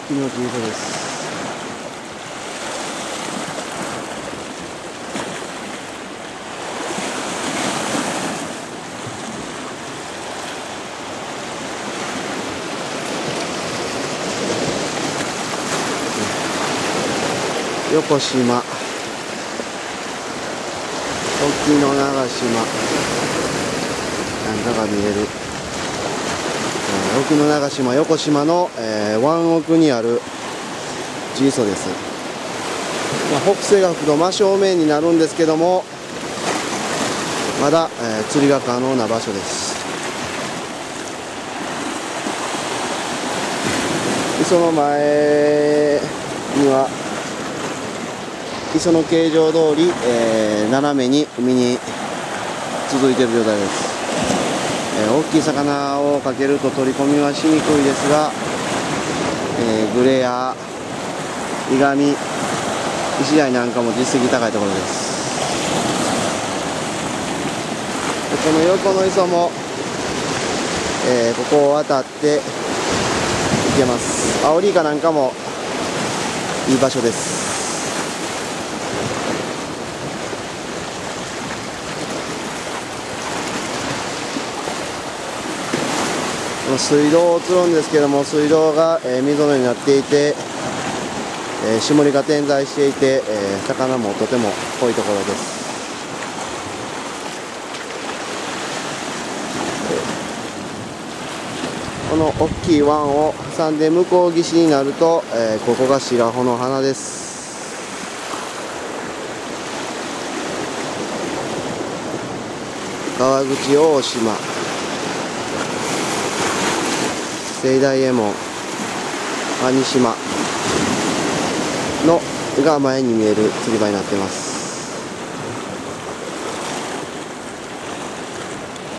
きの小さです。横島、沖永島なんかが見える。沖永島、横島の、湾奥にある地磯です。北西が吹くと真正面になるんですけども、まだ、釣りが可能な場所です。磯の前には磯の形状通り、斜めに海に続いている状態です。大きい魚をかけると取り込みはしにくいですが、グレやイガミ、イシダイなんかも実績高いところです。この横の磯も、ここを渡って行けます。アオリイカなんかもいい場所です。水道を釣るんですけども、水道が溝のようになっていて、霜りが点在していて、魚もとても濃いところです。この大きい湾を挟んで向こう岸になると、ここが白穂の花です。川口大島、盛大右衛門、兄島のが前に見える釣り場になっています。